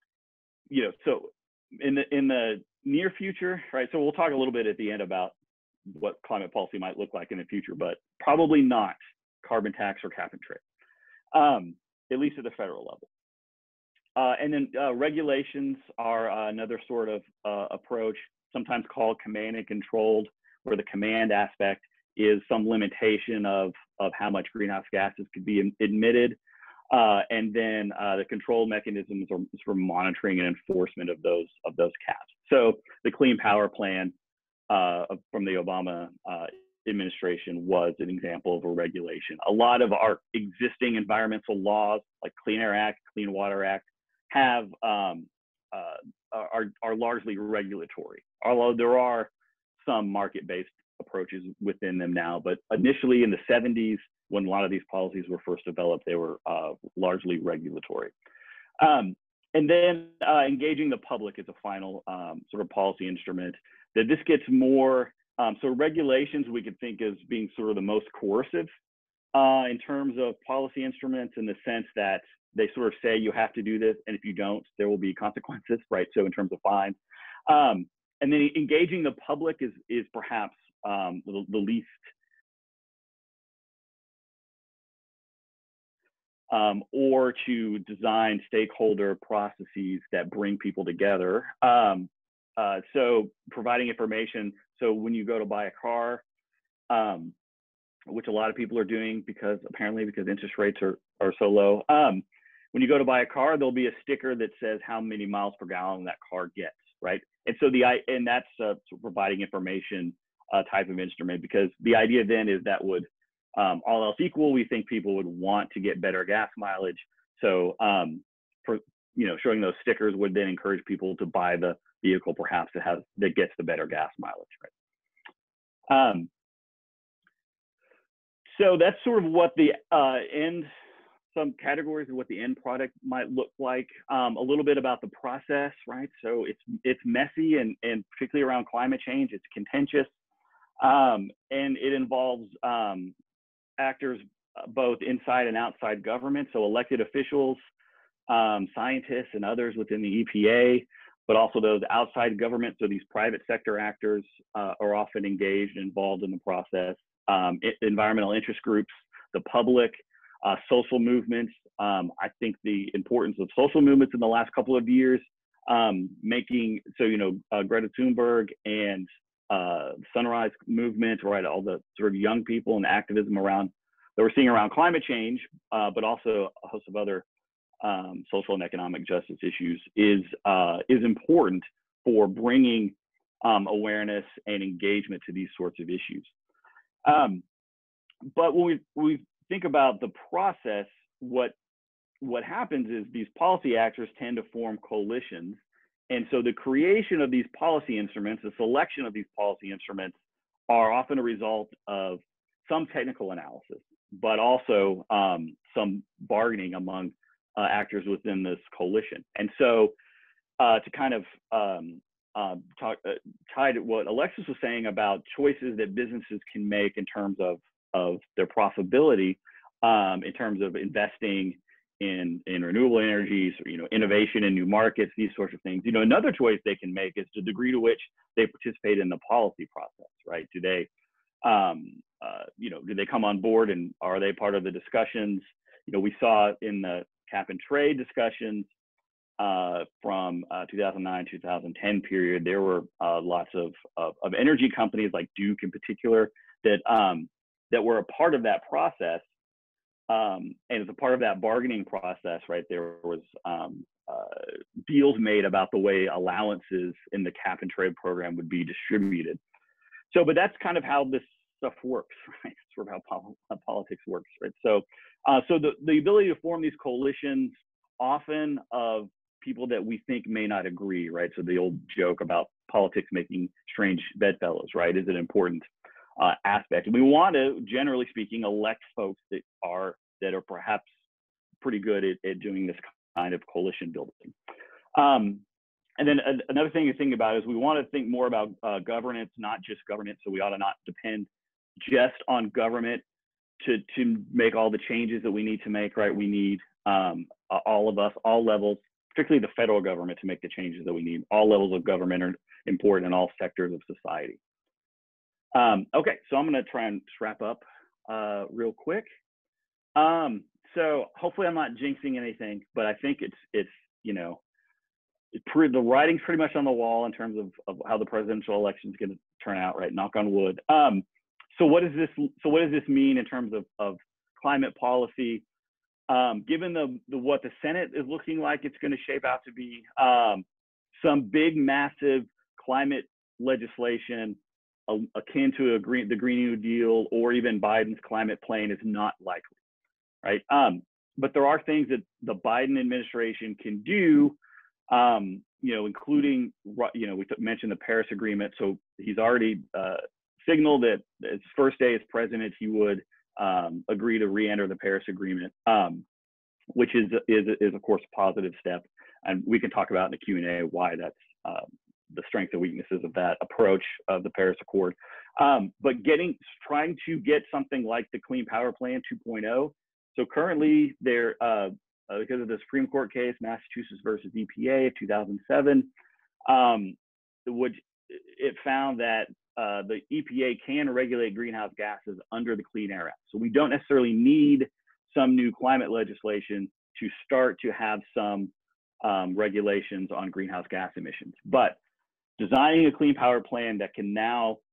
you know, so in the in the near future, right? So we'll talk a little bit at the end about what climate policy might look like in the future, but probably not carbon tax or cap and trade, um, at least at the federal level. Uh, and then uh, regulations are uh, another sort of uh, approach, sometimes called command and controlled, where the command aspect is some limitation of, of how much greenhouse gases could be emitted. Uh, and then uh, the control mechanisms are for monitoring and enforcement of those, of those caps. So the Clean Power Plan uh, from the Obama uh, administration was an example of a regulation. A lot of our existing environmental laws, like Clean Air Act, Clean Water Act, have um, uh, are, are largely regulatory, although there are some market-based approaches within them now. But initially in the seventies, when a lot of these policies were first developed, they were uh, largely regulatory. Um, and then uh, engaging the public is a final um, sort of policy instrument. That this gets more, um, so regulations we could think as being sort of the most coercive uh, in terms of policy instruments, in the sense that they sort of say you have to do this, and if you don't, there will be consequences, right? So in terms of fines. Um, and then engaging the public is, is perhaps um, the, the least, um, or to design stakeholder processes that bring people together. Um, uh, so providing information. So when you go to buy a car, um, which a lot of people are doing because apparently because interest rates are, are so low. Um, when you go to buy a car, there'll be a sticker that says how many miles per gallon that car gets, right? And so the, and that's uh, providing information uh, type of instrument, because the idea then is that would, um, all else equal, we think people would want to get better gas mileage. So um, for, you know, showing those stickers would then encourage people to buy the vehicle perhaps that has, that gets the better gas mileage, right? Um, so that's sort of what the uh, end, some categories of what the end product might look like. Um, a little bit about the process, right? So it's it's messy, and, and particularly around climate change, it's contentious. Um, and it involves um, actors both inside and outside government, so elected officials, um, scientists, and others within the E P A, but also those outside government, so these private sector actors uh, are often engaged and involved in the process. Um, it, environmental interest groups, the public, uh, social movements. Um, I think the importance of social movements in the last couple of years, um, making, so, you know, uh, Greta Thunberg and uh, Sunrise Movement, right, all the sort of young people and activism around, that we're seeing around climate change, uh, but also a host of other um, social and economic justice issues is, uh, is important for bringing um, awareness and engagement to these sorts of issues. Um, but when we, when we think about the process, what, what happens is these policy actors tend to form coalitions. And so the creation of these policy instruments, the selection of these policy instruments, are often a result of some technical analysis, but also um, some bargaining among uh, actors within this coalition. And so uh, to kind of um, uh, talk, uh, tie to what Alexis was saying about choices that businesses can make in terms of, of their profitability, um, in terms of investing in, in renewable energies, or, you know, innovation in new markets, these sorts of things. You know, another choice they can make is the degree to which they participate in the policy process, right? Do they, um, uh, you know, do they come on board, and are they part of the discussions? You know, we saw in the cap and trade discussions uh, from uh, two thousand nine, two thousand ten period, there were uh, lots of, of, of energy companies like Duke in particular that, um, that were a part of that process. Um, and as a part of that bargaining process, right, there was um, uh, deals made about the way allowances in the cap and trade program would be distributed. So, but that's kind of how this stuff works, right? It's sort of how, pol how politics works, right? So, uh, so the, the ability to form these coalitions, often of people that we think may not agree, right? So the old joke about politics making strange bedfellows, right, is an important Uh, aspect. And we want to, generally speaking, elect folks that are that are perhaps pretty good at, at doing this kind of coalition building. Um, and then uh, another thing to think about is we want to think more about uh, governance, not just governance. So we ought to not depend just on government to to make all the changes that we need to make. Right? We need um, all of us, all levels, particularly the federal government, to make the changes that we need. All levels of government are important in all sectors of society. Um, okay, so I'm going to try and wrap up uh, real quick. Um, so hopefully I'm not jinxing anything, but I think it's it's you know it's pretty, the writing's pretty much on the wall in terms of, of how the presidential election is going to turn out. Right, knock on wood. Um, so what does this so what does this mean in terms of of climate policy? Um, given the, the what the Senate is looking like it's going to shape out to be, um, some big massive climate legislation akin to a green, the Green New Deal or even Biden's climate plan is not likely, right? Um, but there are things that the Biden administration can do, um, you know, including, you know, we mentioned the Paris Agreement. So he's already uh, signaled that his first day as president, he would um, agree to re-enter the Paris Agreement, um, which is, is, is of course a positive step. And we can talk about in the Q and A why that's, uh, the strengths and weaknesses of that approach of the Paris Accord. Um, but getting, trying to get something like the Clean Power Plan two point oh. So currently there, uh, uh, because of the Supreme Court case, Massachusetts versus E P A of two thousand seven, um, which it found that uh, the E P A can regulate greenhouse gases under the Clean Air Act. So we don't necessarily need some new climate legislation to start to have some um, regulations on greenhouse gas emissions. But designing a clean power plan that can now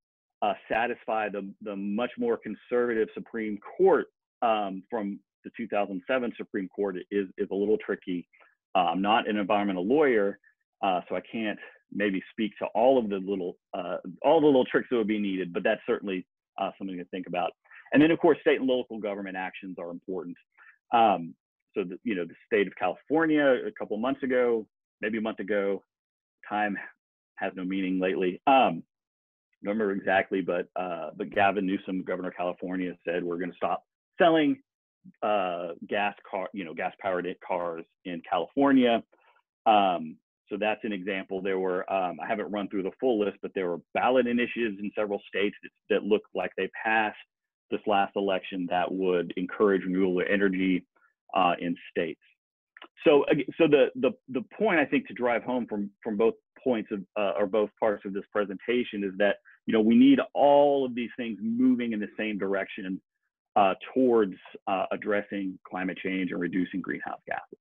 uh, satisfy the, the much more conservative Supreme Court um, from the two thousand seven Supreme Court is, is a little tricky. Uh, I'm not an environmental lawyer, uh, so I can't maybe speak to all of the little, uh, all the little tricks that would be needed, but that's certainly uh, something to think about. And then of course, state and local government actions are important. Um, so, the, you know, the state of California a couple of months ago, maybe a month ago, time has no meaning lately. Um, I don't remember exactly, but uh, but Gavin Newsom, governor of California, said we're going to stop selling uh, gas car, you know, gas powered cars in California. Um, so that's an example. There were, um, I haven't run through the full list, but there were ballot initiatives in several states that, that looked like they passed this last election that would encourage renewable energy uh, in states. So, so the, the, the point I think to drive home from, from both points of, uh, or both parts of this presentation is that, you know, we need all of these things moving in the same direction uh, towards uh, addressing climate change and reducing greenhouse gases.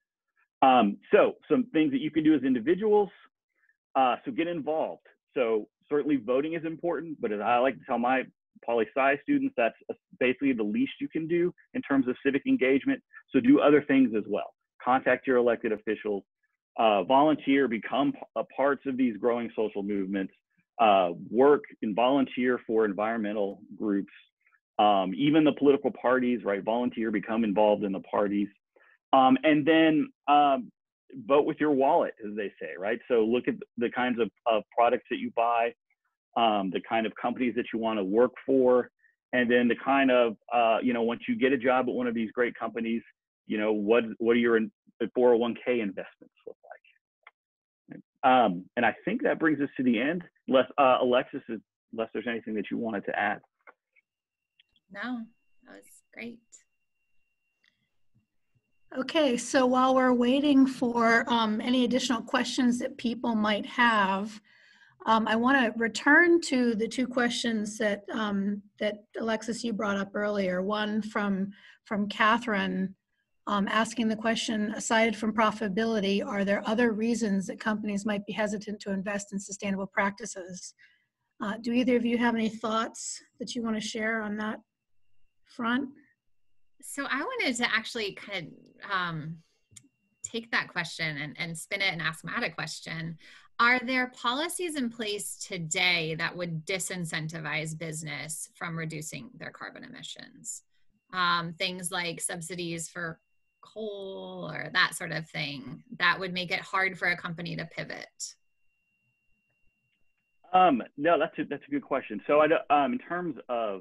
Um, so some things that you can do as individuals, uh, so get involved. So certainly voting is important, but as I like to tell my poli-sci students, that's basically the least you can do in terms of civic engagement. So do other things as well. Contact your elected officials, uh, volunteer, become a parts of these growing social movements, uh, work and volunteer for environmental groups, um, even the political parties, right? Volunteer, become involved in the parties. Um, and then um, vote with your wallet, as they say, right? So look at the kinds of, of products that you buy, um, the kind of companies that you want to work for, and then the kind of, uh, you know, once you get a job at one of these great companies, you know, what what do your four oh one K investments look like? Um, and I think that brings us to the end, unless, uh, Alexis, unless there's anything that you wanted to add. No, that was great. Okay, so while we're waiting for um, any additional questions that people might have, um, I want to return to the two questions that um, that Alexis, you brought up earlier. One from from Catherine, um, asking the question: aside from profitability, are there other reasons that companies might be hesitant to invest in sustainable practices? Uh, do either of you have any thoughts that you want to share on that front? So I wanted to actually kind of um, take that question and, and spin it and ask Matt a question. Are there policies in place today that would disincentivize business from reducing their carbon emissions? Um, things like subsidies for coal or that sort of thing that would make it hard for a company to pivot? Um, no, that's a, that's a good question. So I, um, in terms of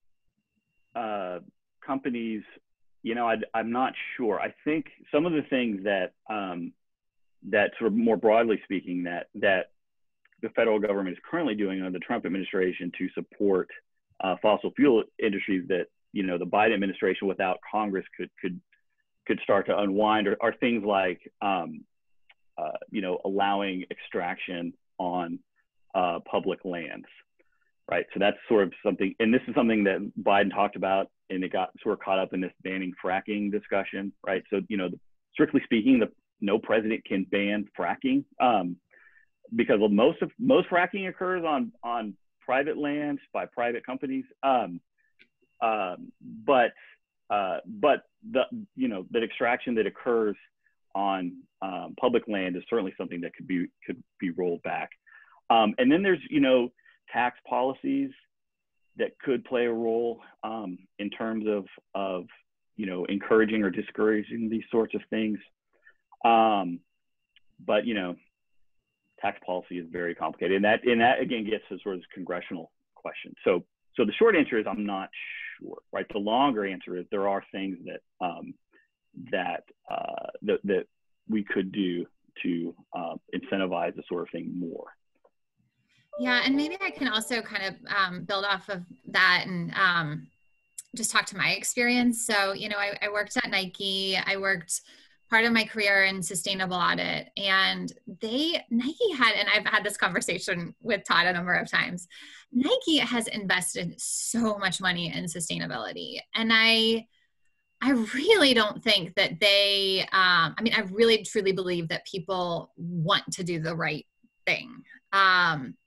uh, companies, you know, I, I'm not sure. I think some of the things that um, that sort of more broadly speaking that that the federal government is currently doing under the Trump administration to support uh, fossil fuel industries that, you know, the Biden administration without Congress could could could start to unwind are, are things like, um, uh, you know, allowing extraction on uh, public lands. Right, so that's sort of something, and this is something that Biden talked about, and it got sort of caught up in this banning fracking discussion, right? So, you know, strictly speaking, the, no president can ban fracking um, because most of most fracking occurs on on private lands by private companies. Um, um, but uh, but the you know that extraction that occurs on um, public land is certainly something that could be could be rolled back. Um, and then there's you know. tax policies that could play a role um, in terms of, of, you know, encouraging or discouraging these sorts of things. Um, but, you know, tax policy is very complicated. And that, and that again, gets to sort of this congressional question. So, so the short answer is I'm not sure, right? The longer answer is there are things that, um, that, uh, that, that we could do to uh, incentivize this sort of thing more. Yeah, and maybe I can also kind of um, build off of that and um, just talk to my experience. So, you know, I, I worked at Nike. I worked part of my career in sustainable audit, and they, Nike had, and I've had this conversation with Todd a number of times, Nike has invested so much money in sustainability. And I, I really don't think that they, um, I mean, I really truly believe that people want to do the right thing. Um,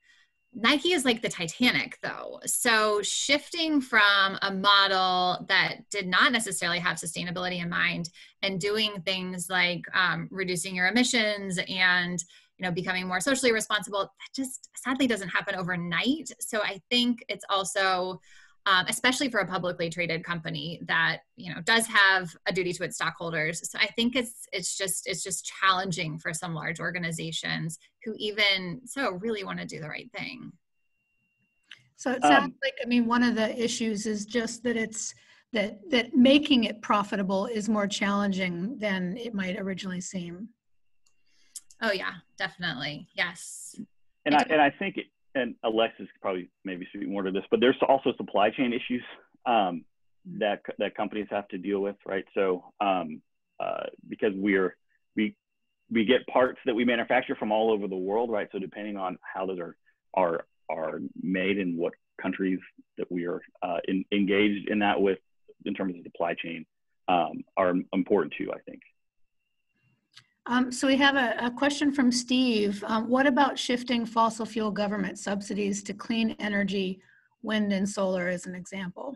Nike is like the Titanic, though. So shifting from a model that did not necessarily have sustainability in mind and doing things like um, reducing your emissions and, you know, becoming more socially responsible, that just sadly doesn't happen overnight. So I think it's also, um, especially for a publicly traded company that, you know, does have a duty to its stockholders. So I think it's it's just it's just challenging for some large organizations who even so really want to do the right thing. So it sounds Um, like, I mean, one of the issues is just that it's that that making it profitable is more challenging than it might originally seem. Oh yeah, definitely. Yes. and I and I think, it, and Alexis could probably maybe speak more to this, but there's also supply chain issues um, that that companies have to deal with, right? So um, uh, because we're we we get parts that we manufacture from all over the world, right? So depending on how those are are are made and what countries that we are uh, in, engaged in that with in terms of supply chain um, are important too, I think. Um, so we have a, a question from Steve. Um, what about shifting fossil fuel government subsidies to clean energy, wind and solar as an example?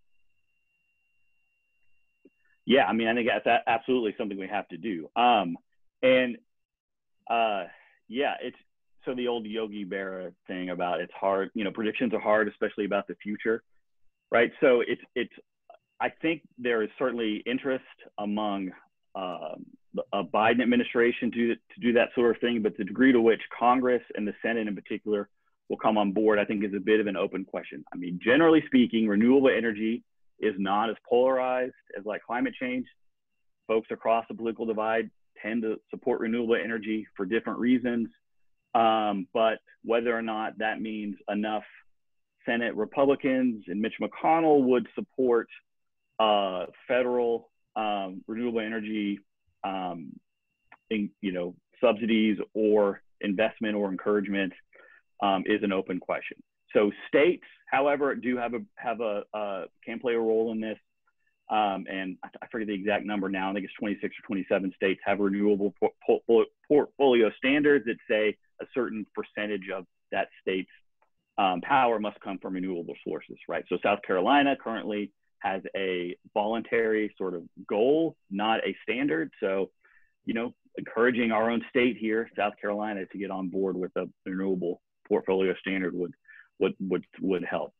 Yeah, I mean, I think that's absolutely something we have to do. Um, and uh, yeah, it's so the old Yogi Berra thing about it's hard, you know, predictions are hard, especially about the future, right? So it's, it's, I think there is certainly interest among um, a Biden administration to, to do that sort of thing, but the degree to which Congress and the Senate in particular will come on board, I think is a bit of an open question. I mean, generally speaking, renewable energy is not as polarized as like climate change. Folks across the political divide tend to support renewable energy for different reasons. Um, but whether or not that means enough Senate Republicans and Mitch McConnell would support uh, federal um, renewable energy, um, in, you know, subsidies or investment or encouragement um, is an open question. So states, however, do have a have a uh, can play a role in this, um, and I, I forget the exact number now. I think it's twenty-six or twenty-seven states have renewable por por portfolio standards that say a certain percentage of that state's um, power must come from renewable sources, right? So South Carolina currently has a voluntary sort of goal, not a standard. So, you know, encouraging our own state here, South Carolina, to get on board with a renewable portfolio standard would would would would help.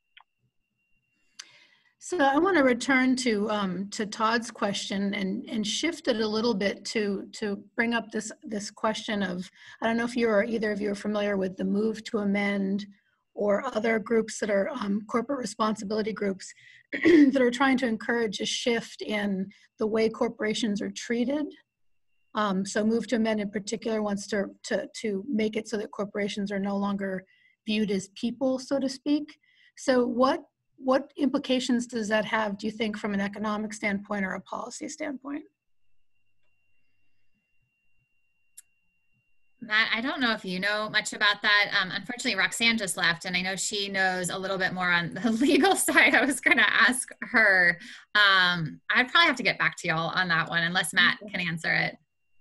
So I want to return to um, to Todd's question and and shift it a little bit to to bring up this this question of, I don't know if you or either of you are familiar with the Move to Amend or other groups that are um, corporate responsibility groups that are trying to encourage a shift in the way corporations are treated. Um, so Move to Amend in particular wants to, to, to make it so that corporations are no longer viewed as people, so to speak. So what, what implications does that have, do you think, from an economic standpoint or a policy standpoint? Matt, I don't know if you know much about that. Um, unfortunately, Roxanne just left, and I know she knows a little bit more on the legal side. I was going to ask her. Um, I'd probably have to get back to y'all on that one, unless Matt can answer it.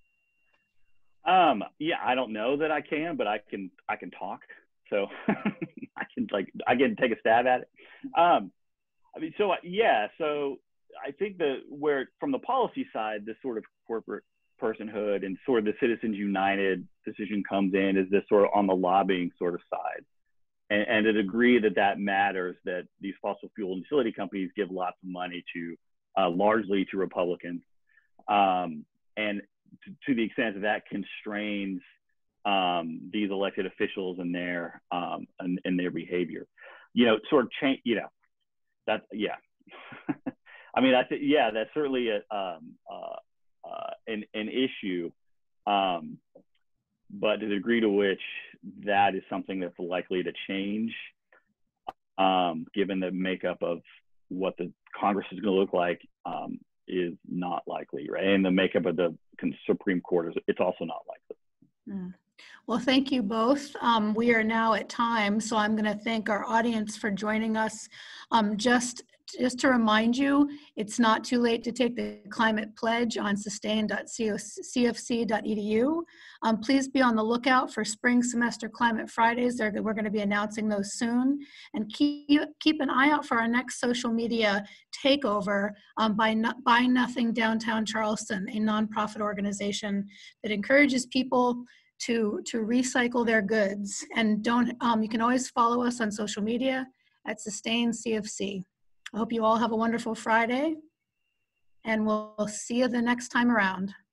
Um, yeah, I don't know that I can, but I can I can talk. So I can like I can take a stab at it. Um, I mean, so yeah, so I think that where from the policy side, this sort of corporate personhood and sort of the Citizens United decision comes in is this sort of on the lobbying sort of side. And, and to the degree that that matters, that these fossil fuel and utility companies give lots of money to, uh, largely to Republicans. Um, and to, to the extent that that constrains um, these elected officials and their, um, and, and their behavior, you know, sort of change, you know, that, yeah. I mean, that's, yeah, that's certainly a, um, uh, Uh, an, an issue, um, but to the degree to which that is something that's likely to change, um, given the makeup of what the Congress is going to look like, um, is not likely, right? And the makeup of the Supreme Court is, it's also not likely. Mm. Well, thank you both. Um, we are now at time, so I'm going to thank our audience for joining us. Um, just, just to remind you, it's not too late to take the climate pledge on sustain dot c o f c dot e d u. Um, please be on the lookout for spring semester climate Fridays. They're, we're going to be announcing those soon. And keep, keep an eye out for our next social media takeover um, by no, Buy Nothing Downtown Charleston, a nonprofit organization that encourages people to to recycle their goods. And don't um, you can always follow us on social media at sustain C F C. I hope you all have a wonderful Friday, and we'll, we'll see you the next time around.